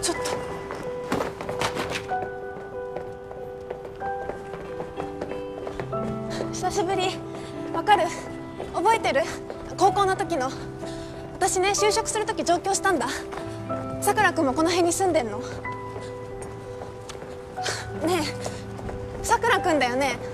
ちょっと久しぶり。わかる？覚えてる？高校の時の。私ね、就職する時上京したんだ。さくら君もこの辺に住んでんの。ねえ、さくら君だよね？